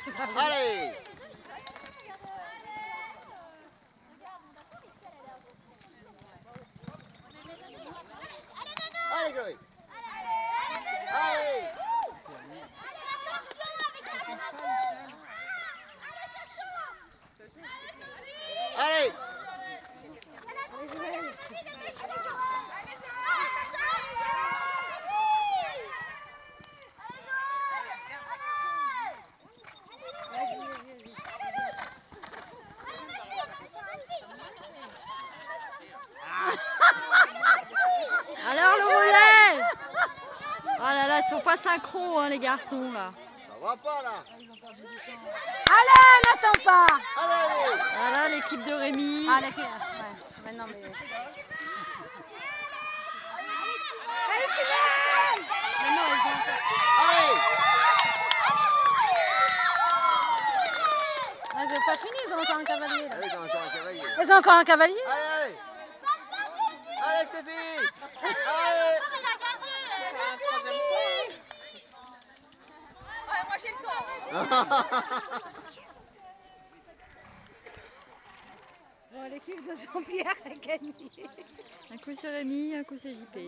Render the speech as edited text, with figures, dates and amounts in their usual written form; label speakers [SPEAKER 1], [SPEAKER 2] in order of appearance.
[SPEAKER 1] Allez. Allez, Chloé. Allez. Allez.
[SPEAKER 2] Alors le relais. Oh là là, ils sont pas synchro hein, les garçons là.
[SPEAKER 1] Ça va pas là.
[SPEAKER 3] Allez, n'attends pas.
[SPEAKER 1] Allez.
[SPEAKER 2] Voilà l'équipe de Rémi.
[SPEAKER 3] Ah, l'équipe. Ouais, maintenant, mais... Allez, Steven. Mais non, ils ont...
[SPEAKER 1] Allez.
[SPEAKER 3] Ah, ils n'ont pas fini, ils ont encore un cavalier. Là.
[SPEAKER 1] Allez, ils ont encore un cavalier.
[SPEAKER 3] Ils ont encore un cavalier.
[SPEAKER 1] Allez. Allez, Stéphie. Allez.
[SPEAKER 4] Ouais, moi j'ai le temps.
[SPEAKER 3] Bon, l'équipe de Jean-Pierre a gagné.
[SPEAKER 2] Un coup c'est Rémi, un coup c'est JP.